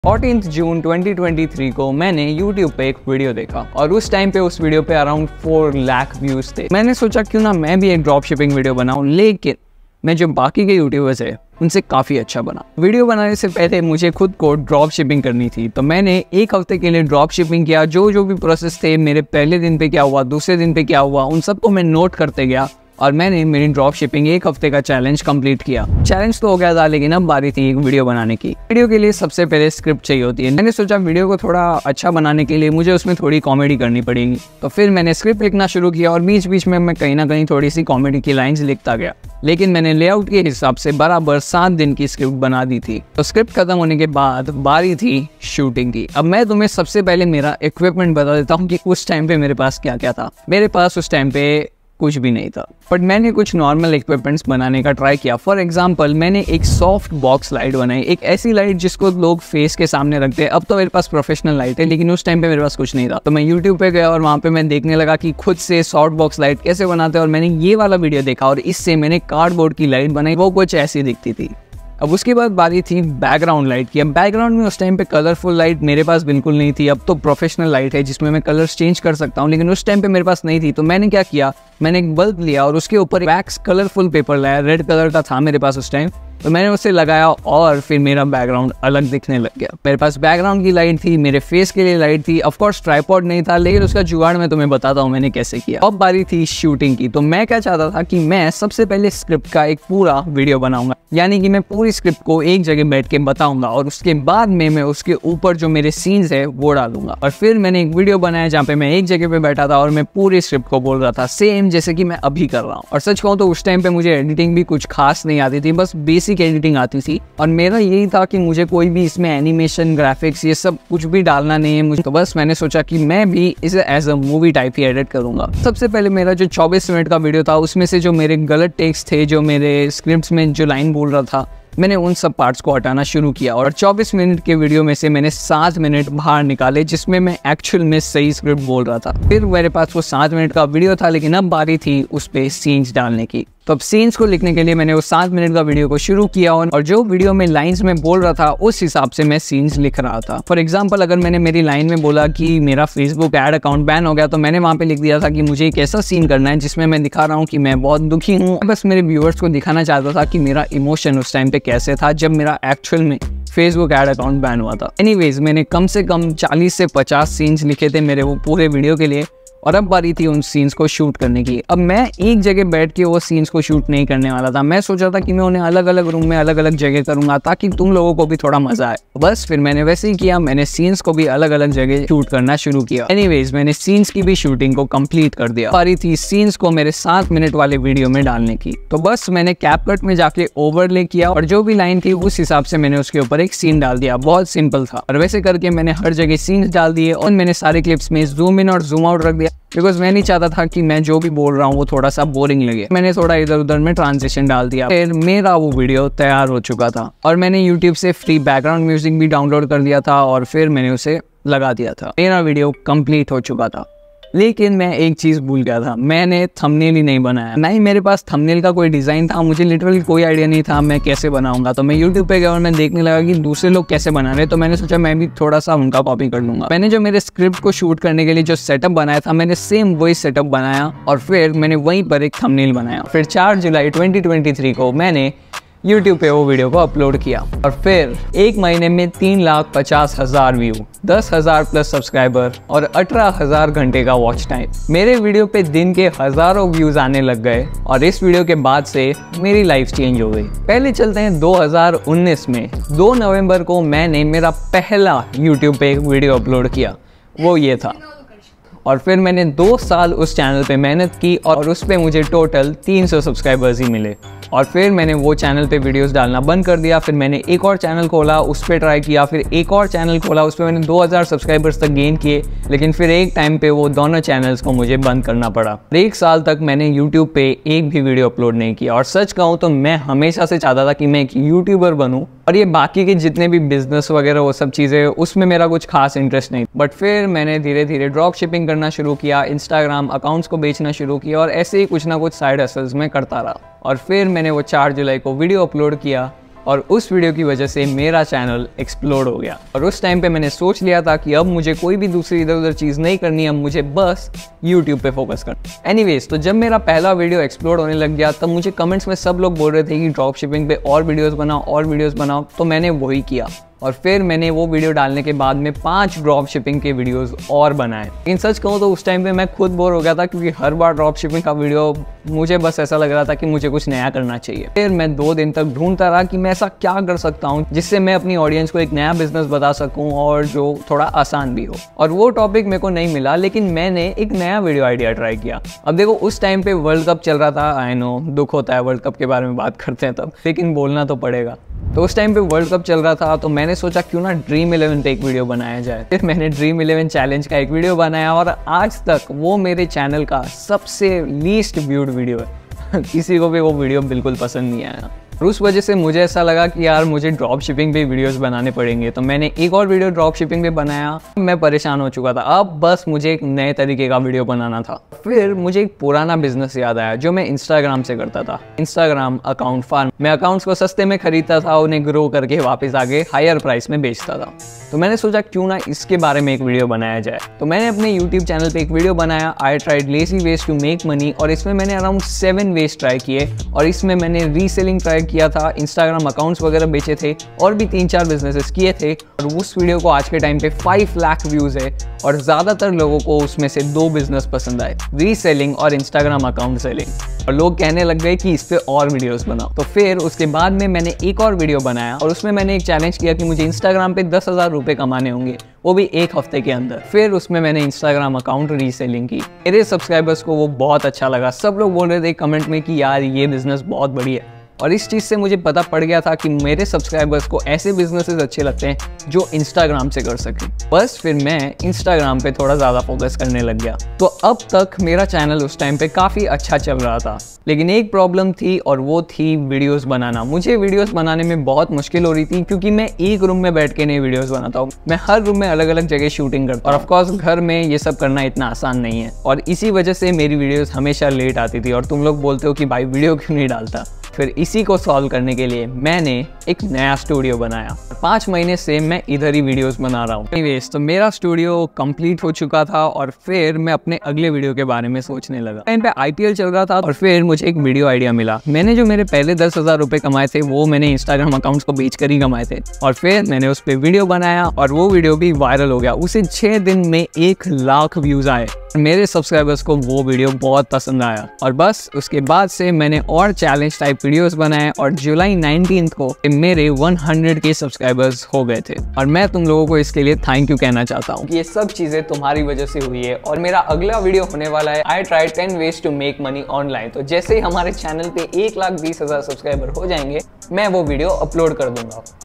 14 जून 2023 को मैंने YouTube पे एक वीडियो देखा और उस टाइम पे उस वीडियो पे अराउंड 4 लाख व्यूज थे। मैंने सोचा क्यों ना मैं भी एक ड्रॉप शिपिंग वीडियो बनाऊं, लेकिन मैं जो बाकी के यूट्यूबर्स है उनसे काफ़ी अच्छा बना। वीडियो बनाने से पहले मुझे खुद को ड्रॉप शिपिंग करनी थी, तो मैंने एक हफ्ते के लिए ड्रॉप शिपिंग किया। जो भी प्रोसेस थे, मेरे पहले दिन पे क्या हुआ, दूसरे दिन पे क्या हुआ, उन सबको मैं नोट करते गया और मैंने मेरी ड्रॉप शिपिंग एक हफ्ते का चैलेंज कंप्लीट किया। चैलेंज तो हो गया था, लेकिन अब बारी थी एक वीडियो बनाने की। वीडियो के लिए सबसे पहले स्क्रिप्ट चाहिए होती है। मैंने सोचा वीडियो को थोड़ा अच्छा बनाने के लिए मुझे उसमें थोड़ी कॉमेडी करनी पड़ेगी, तो फिर मैंने स्क्रिप्ट लिखना शुरू किया और बीच बीच में मैं कहीं ना कहीं थोड़ी सी कॉमेडी की लाइन्स लिखता गया। लेकिन मैंने लेआउट के हिसाब से बराबर 7 दिन की स्क्रिप्ट बना दी थी। तो स्क्रिप्ट खत्म होने के बाद बारी थी शूटिंग की। अब मैं तुम्हें सबसे पहले मेरा इक्विपमेंट बता देता हूँ कि उस टाइम पे मेरे पास क्या क्या था। मेरे पास उस टाइम पे कुछ भी नहीं था, बट मैंने कुछ नॉर्मल इक्विपमेंट्स बनाने का ट्राई किया। फॉर एग्जांपल, मैंने एक सॉफ्ट बॉक्स लाइट बनाई, एक ऐसी लाइट जिसको लोग फेस के सामने रखते हैं। अब तो मेरे पास प्रोफेशनल लाइट है, लेकिन उस टाइम पे मेरे पास कुछ नहीं था। तो मैं यूट्यूब पे गया और वहाँ पे मैं देखने लगा कि खुद से सॉफ्ट बॉक्स लाइट कैसे बनाते हैं, और मैंने ये वाला वीडियो देखा और इससे मैंने कार्डबोर्ड की लाइट बनाई। वो कुछ ऐसी दिखती थी। अब उसके बाद बारी थी बैकग्राउंड लाइट की। अब बैकग्राउंड में उस टाइम पे कलरफुल लाइट मेरे पास बिल्कुल नहीं थी। अब तो प्रोफेशनल लाइट है जिसमें मैं कलर्स चेंज कर सकता हूँ, लेकिन उस टाइम पे मेरे पास नहीं थी। तो मैंने क्या किया, मैंने एक बल्ब लिया और उसके ऊपर वैक्स कलरफुल पेपर लाया। रेड कलर का था मेरे पास उस टाइम, तो मैंने उसे लगाया और फिर मेरा बैकग्राउंड अलग दिखने लग गया। मेरे पास बैकग्राउंड की लाइट थी, मेरे फेस के लिए लाइट थी। ऑफ कोर्स ट्राइपॉड नहीं था, लेकिन उसका जुगाड़ मैं तुम्हें बताता हूँ मैंने कैसे किया। अब बारी थी शूटिंग की। तो मैं क्या चाहता था कि मैं सबसे पहले स्क्रिप्ट का एक पूरा वीडियो बनाऊंगा, यानी कि मैं पूरी स्क्रिप्ट को एक जगह बैठ के बताऊंगा और उसके बाद में मैं उसके ऊपर जो मेरे सीन्स है वो डालूंगा। और फिर मैंने एक वीडियो बनाया जहाँ पे मैं एक जगह पे बैठा था और मैं पूरी स्क्रिप्ट को बोल रहा था, सेम जैसे कि मैं अभी कर रहा हूँ। और सच कहूँ तो उस टाइम पे मुझे एडिटिंग भी कुछ खास नहीं आती थी, बस बेसिक एडिटिंग आती थी। और मेरा यही था कि मुझे कोई भी इसमें एनिमेशन, ग्राफिक्स, ये सब कुछ भी डालना नहीं है मुझे। तो बस मैंने सोचा कि मैं भी इसे एज अ मूवी टाइप ही एडिट करूंगा। सबसे पहले मेरा जो 24 मिनट का वीडियो था, उसमें से जो मेरे गलत टेक्स्ट थे, जो मेरे स्क्रिप्ट में जो लाइन बोल रहा था, मैंने उन सब पार्ट्स को हटाना शुरू किया। और 24 मिनट के वीडियो में से मैंने 7 मिनट बाहर निकाले जिसमें मैं एक्चुअल में सही स्क्रिप्ट बोल रहा था। फिर मेरे पास वो 7 मिनट का वीडियो था, लेकिन अब बारी थी उस पे सीन्स डालने की। तो अब सीन्स को लिखने के लिए मैंने वो 7 मिनट का वीडियो को शुरू किया और जो वीडियो में लाइंस में बोल रहा था उस हिसाब से मैं सीन्स लिख रहा था। फॉर एग्जांपल, अगर मैंने मेरी लाइन में बोला कि मेरा फेसबुक ऐड अकाउंट बैन हो गया, तो मैंने वहाँ पे लिख दिया था कि मुझे एक ऐसा सीन करना है जिसमें मैं दिखा रहा हूँ कि मैं बहुत दुखी हूँ। बस मेरे व्यूअर्स को दिखाना चाहता था कि मेरा इमोशन उस टाइम पे कैसे था जब मेरा एक्चुअल में फेसबुक ऐड अकाउंट बैन हुआ था। एनीवेज, मैंने कम से कम 40 से 50 सीन्स लिखे थे मेरे वो पूरे वीडियो के लिए, और अब बारी थी उन सीन्स को शूट करने की। अब मैं एक जगह बैठ के वो सीन्स को शूट नहीं करने वाला था। मैं सोचा था कि मैं उन्हें अलग अलग रूम में अलग अलग जगह करूंगा ताकि तुम लोगों को भी थोड़ा मजा आए। बस फिर मैंने वैसे ही किया, मैंने सीन्स को भी अलग अलग जगह शूट करना शुरू किया। एनीवेज, मैंने सीन्स की भी शूटिंग को कंप्लीट कर दिया। बारी थी सीन्स को मेरे 7 मिनट वाले वीडियो में डालने की। तो बस मैंने कैपकट में जाके ओवरले किया और जो भी लाइन थी उस हिसाब से मैंने उसके ऊपर एक सीन डाल दिया। बहुत सिंपल था, और वैसे करके मैंने हर जगह सीन्स डाल दिए और मैंने सारे क्लिप्स में जूम इन और जूम आउट रख दिया, बिकॉज मैं नहीं चाहता था कि मैं जो भी बोल रहा हूँ वो थोड़ा सा बोरिंग लगे। मैंने थोड़ा इधर उधर में ट्रांजिशन डाल दिया। फिर मेरा वो वीडियो तैयार हो चुका था और मैंने यूट्यूब से फ्री बैकग्राउंड म्यूजिक भी डाउनलोड कर दिया था और फिर मैंने उसे लगा दिया था। मेरा वीडियो कंप्लीट हो चुका था, लेकिन मैं एक चीज़ भूल गया था, मैंने थंबनेल ही नहीं बनाया। ना ही मेरे पास थंबनेल का कोई डिज़ाइन था। मुझे लिटरली कोई आइडिया नहीं था मैं कैसे बनाऊंगा। तो मैं यूट्यूब पे गया और मैं देखने लगा कि दूसरे लोग कैसे बना रहे, तो मैंने सोचा मैं भी थोड़ा सा उनका कॉपी कर लूंगा। मैंने जो मेरे स्क्रिप्ट को शूट करने के लिए जो सेटअप बनाया था, मैंने सेम वही सेटअप बनाया और फिर मैंने वहीं पर एक थंबनेल बनाया। फिर 4 जुलाई 2023 को मैंने YouTube पे वो वीडियो को अपलोड किया और फिर 1 महीने में 3,50,000 व्यू, 10,000 प्लस सब्सक्राइबर और 18,000 घंटे का वॉच टाइम। मेरे वीडियो पे दिन के हजारों व्यूज आने लग गए और इस वीडियो के बाद से मेरी लाइफ चेंज हो गई। पहले चलते हैं 2019 में। 2 नवंबर को मैंने मेरा पहला YouTube पे एक वीडियो अपलोड किया, वो ये था। और फिर मैंने 2 साल उस चैनल पे मेहनत की और उस पे मुझे टोटल 300 सब्सक्राइबर्स ही मिले। और फिर मैंने वो चैनल पे वीडियोस डालना बंद कर दिया। फिर मैंने एक और चैनल खोला, उस पर ट्राई किया। फिर एक और चैनल खोला, उस पर मैंने 2000 सब्सक्राइबर्स तक गेन किए, लेकिन फिर एक टाइम पे वो दोनों चैनल्स को मुझे बंद करना पड़ा। 1 साल तक मैंने यूट्यूब पे एक भी वीडियो अपलोड नहीं किया। और सच कहूँ तो मैं हमेशा से चाहता था कि मैं एक यूट्यूबर बनूँ, और ये बाकी के जितने भी बिजनेस वगैरह वो सब चीज़ें, उसमें मेरा कुछ खास इंटरेस्ट नहीं। बट फिर मैंने धीरे धीरे ड्रॉप शिपिंग करना शुरू किया, इंस्टाग्राम अकाउंट्स को बेचना शुरू किया और ऐसे ही कुछ ना कुछ साइड हसल्स में करता रहा। और फिर मैंने वो 4 जुलाई को वीडियो अपलोड किया और उस वीडियो की वजह से मेरा चैनल एक्सप्लोड हो गया। और उस टाइम पे मैंने सोच लिया था कि अब मुझे कोई भी दूसरी इधर उधर चीज़ नहीं करनी, अब मुझे बस यूट्यूब पे फोकस करना। एनीवेज, तो जब मेरा पहला वीडियो एक्सप्लोड होने लग गया तब मुझे कमेंट्स में सब लोग बोल रहे थे कि ड्रॉप शिपिंग पे और वीडियोज़ बनाओ, तो मैंने वही किया। और फिर मैंने वो वीडियो डालने के बाद में 5 ड्रॉप शिपिंग के वीडियोस और बनाए। लेकिन सच कहूँ तो उस टाइम पे मैं खुद बोर हो गया था, क्योंकि हर बार ड्रॉप शिपिंग का वीडियो मुझे बस ऐसा लग रहा था कि मुझे कुछ नया करना चाहिए। फिर मैं 2 दिन तक ढूंढता रहा कि मैं ऐसा क्या कर सकता हूँ जिससे मैं अपनी ऑडियंस को एक नया बिजनेस बता सकूँ और जो थोड़ा आसान भी हो। और वो टॉपिक मेरे को नहीं मिला, लेकिन मैंने एक नया वीडियो आइडिया ट्राई किया। अब देखो, उस टाइम पे वर्ल्ड कप चल रहा था। आई नो, दुख होता है वर्ल्ड कप के बारे में बात करते हैं तब, लेकिन बोलना तो पड़ेगा। तो उस टाइम पे वर्ल्ड कप चल रहा था, तो मैंने सोचा क्यों ना ड्रीम 11 पे एक वीडियो बनाया जाए। फिर मैंने ड्रीम 11 चैलेंज का एक वीडियो बनाया और आज तक वो मेरे चैनल का सबसे लीस्ट व्यूड वीडियो है। किसी को भी वो वीडियो बिल्कुल पसंद नहीं आया। और उस वजह से मुझे ऐसा लगा कि यार मुझे ड्रॉप शिपिंग पे वीडियोस बनाने पड़ेंगे। तो मैंने एक और वीडियो ड्रॉप शिपिंग पे बनाया। मैं परेशान हो चुका था, अब बस मुझे एक नए तरीके का वीडियो बनाना था। फिर मुझे एक पुराना बिजनेस याद आया जो मैं इंस्टाग्राम से करता था, इंस्टाग्राम अकाउंट फार्म। मैं अकाउंट्स को सस्ते में खरीदता था, उन्हें ग्रो करके वापस आगे हायर प्राइस में बेचता था। तो मैंने सोचा क्यों ना इसके बारे में एक वीडियो बनाया जाए। तो मैंने अपने यूट्यूब चैनल पे एक वीडियो बनाया, I tried lazy ways to make money. और इसमें मैंने अराउंड 7 वेज ट्राई किए और इसमें मैंने रीसेलिंग ट्राई किया था, इंस्टाग्राम अकाउंट्स वगैरह बेचे थे और भी 3-4 बिजनेसेस किए थे। और उस वीडियो को आज के टाइम पे 5 लाख व्यूज़ है और ज़्यादातर लोगों को उसमें से 2 बिजनेस पसंद आए, रीसेलिंग और इंस्टाग्राम अकाउंट सेलिंग। और लोग कहने लग गए कि इस पे और वीडियोस बनाओ। तो फिर उसके बाद में मैंने एक और वीडियो बनाया और उसमें मैंने एक चैलेंज किया कि मुझे इंस्टाग्राम पे 10,000 रुपये कमाने होंगे, वो भी 1 हफ्ते के अंदर। फिर उसमें मैंने इंस्टाग्राम अकाउंट रीसेलिंग की। मेरे सब्सक्राइबर्स को वो बहुत अच्छा लगा। सब लोग बोल रहे थे कमेंट में कि यार ये बिजनेस बहुत बढ़िया है। और इस चीज़ से मुझे पता पड़ गया था कि मेरे सब्सक्राइबर्स को ऐसे बिजनेसेस अच्छे लगते हैं जो इंस्टाग्राम से कर सकें। बस फिर मैं इंस्टाग्राम पे थोड़ा ज़्यादा फोकस करने लग गया। तो अब तक मेरा चैनल उस टाइम पे काफ़ी अच्छा चल रहा था, लेकिन एक प्रॉब्लम थी और वो थी वीडियोस बनाना। मुझे वीडियोस बनाने में बहुत मुश्किल हो रही थी, क्योंकि मैं एक रूम में बैठ के नहीं वीडियोस बनाता हूँ। मैं हर रूम में अलग अलग जगह शूटिंग करता हूँ और ऑफकोर्स घर में ये सब करना इतना आसान नहीं है। और इसी वजह से मेरी वीडियोस हमेशा लेट आती थी और तुम लोग बोलते हो कि भाई वीडियो क्यों नहीं डालता। फिर इसी को सॉल्व करने के लिए मैंने एक नया स्टूडियो बनाया। 5 महीने से मैं इधर ही वीडियोस बना रहा हूँ। एनीवेज, तो मेरा स्टूडियो कंप्लीट हो चुका था और फिर मैं अपने अगले वीडियो के बारे में सोचने लगा। टाइम पे IPL चल रहा था और फिर मुझे एक वीडियो आइडिया मिला। मैंने जो मेरे पहले 10,000 रुपये कमाए थे वो मैंने इंस्टाग्राम अकाउंट्स को बेच कर ही कमाए थे। और फिर मैंने उस पर वीडियो बनाया और वो वीडियो भी वायरल हो गया। उसे 6 दिन में 1 लाख व्यूज़ आए। मेरे सब्सक्राइबर्स को वो वीडियो बहुत पसंद आया और बस उसके बाद से मैंने और चैलेंज टाइप वीडियोस बनाए और जुलाई 19 को मेरे 100 के सब्सक्राइबर्स हो गए थे। और मैं तुम लोगों को इसके लिए थैंक यू कहना चाहता हूँ। ये सब चीजें तुम्हारी वजह से हुई है। और मेरा अगला वीडियो होने वाला है I tried 10 ways to make money online. तो जैसे ही हमारे चैनल पे 1,20,000 सब्सक्राइबर हो जाएंगे, मैं वो वीडियो अपलोड कर दूंगा।